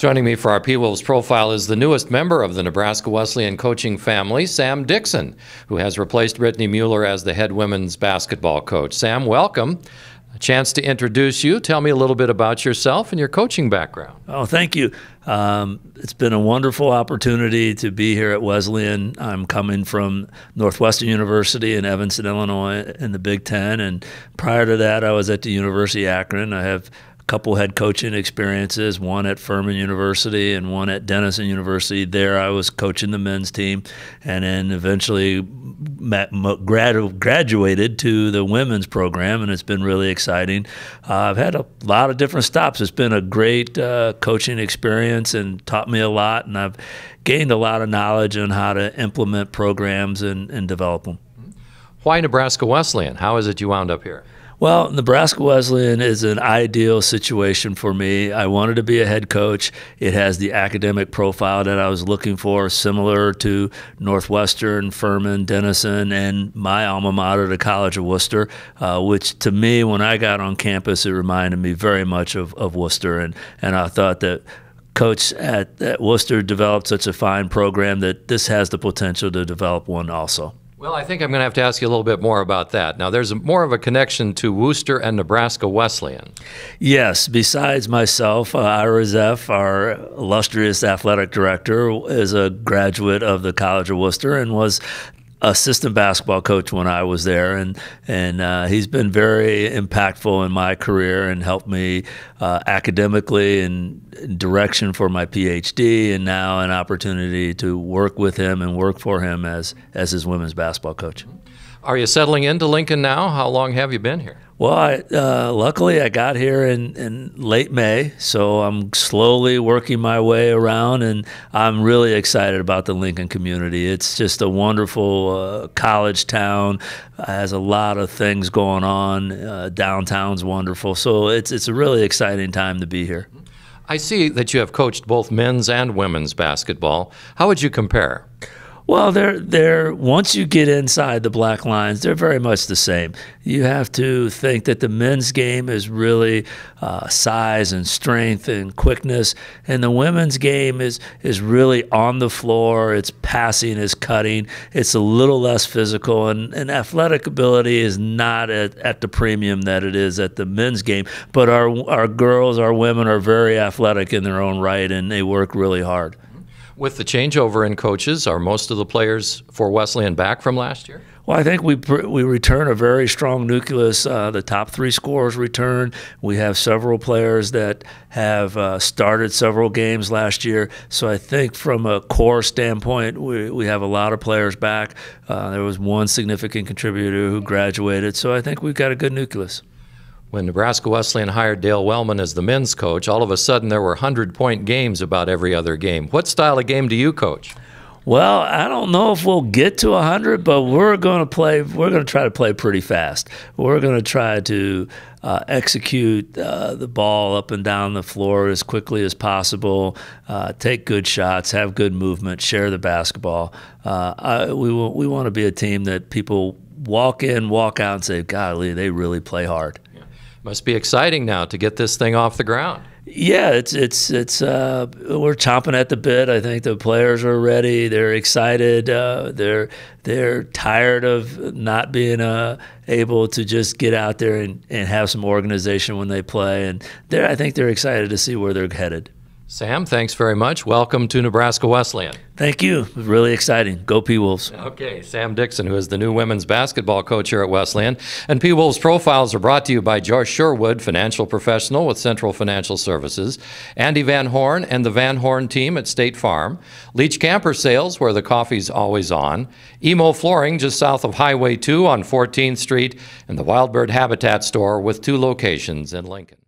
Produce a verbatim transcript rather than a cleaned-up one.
Joining me for our P-Wolves profile is the newest member of the Nebraska Wesleyan coaching family, Sam Dixon, who has replaced Brittany Mueller as the head women's basketball coach. Sam, welcome. A chance to introduce you. Tell me a little bit about yourself and your coaching background. Oh, thank you. Um, it's been a wonderful opportunity to be here at Wesleyan. I'm coming from Northwestern University in Evanston, Illinois, in the Big Ten, and prior to that, I was at the University of Akron. I have a couple head coaching experiences, one at Furman University and one at Denison University. There I was coaching the men's team, and then eventually met, grad, graduated to the women's program, and it's been really exciting. Uh, I've had a lot of different stops. It's been a great uh, coaching experience and taught me a lot, and I've gained a lot of knowledge on how to implement programs and, and develop them. Why Nebraska Wesleyan? How is it you wound up here? Well, Nebraska Wesleyan is an ideal situation for me. I wanted to be a head coach. It has the academic profile that I was looking for, similar to Northwestern, Furman, Denison, and my alma mater, the College of Worcester, uh, which to me, when I got on campus, it reminded me very much of, of Worcester. And, and I thought that Coach at, at Worcester developed such a fine program that this has the potential to develop one also. Well, I think I'm going to have to ask you a little bit more about that. Now, there's a, more of a connection to Worcester and Nebraska Wesleyan. Yes. Besides myself, uh, Ira Zeff, our illustrious athletic director, is a graduate of the College of Worcester and was assistant basketball coach when I was there, and and uh, he's been very impactful in my career and helped me uh, academically and direction for my P H D, and now an opportunity to work with him and work for him as as his women's basketball coach. Are you settling into Lincoln now? How long have you been here? Well, I, uh, luckily I got here in, in late May, so I'm slowly working my way around, and I'm really excited about the Lincoln community. It's just a wonderful uh, college town, has a lot of things going on. Uh, downtown's wonderful, so it's, it's a really exciting time to be here. I see that you have coached both men's and women's basketball. How would you compare? Well, they're, they're, once you get inside the black lines, they're very much the same. You have to think that the men's game is really uh, size and strength and quickness, and the women's game is, is really on the floor. It's passing, it's cutting. It's a little less physical, and, and athletic ability is not at, at the premium that it is at the men's game. But our, our girls, our women are very athletic in their own right, and they work really hard. With the changeover in coaches, are most of the players for Wesleyan back from last year? Well, I think we we return a very strong nucleus. Uh, the top three scorers return. We have several players that have uh, started several games last year. So I think from a core standpoint, we, we have a lot of players back. Uh, there was one significant contributor who graduated. So I think we've got a good nucleus. When Nebraska Wesleyan hired Dale Wellman as the men's coach, all of a sudden there were hundred-point games about every other game. What style of game do you coach? Well, I don't know if we'll get to one hundred, but we're going to play. We're going to try to play pretty fast. We're going to try to uh, execute uh, the ball up and down the floor as quickly as possible. Uh, take good shots, have good movement, share the basketball. Uh, I, we will, we want to be a team that people walk in, walk out, and say, "Golly, they really play hard." Must be exciting now to get this thing off the ground. Yeah, it's it's it's uh, we're chomping at the bit. I think the players are ready. They're excited. Uh, they're they're tired of not being uh, able to just get out there and, and have some organization when they play. And they're I think they're excited to see where they're headed. Sam, thanks very much. Welcome to Nebraska Wesleyan. Thank you. It was really exciting. Go P-Wolves. Okay, Sam Dixon, who is the new women's basketball coach here at Wesleyan. And P-Wolves Profiles are brought to you by Josh Sherwood, financial professional with Central Financial Services, Andy Van Horn and the Van Horn team at State Farm, Leach Camper Sales, where the coffee's always on, Emo Flooring just south of Highway two on fourteenth Street, and the Wildbird Habitat Store with two locations in Lincoln.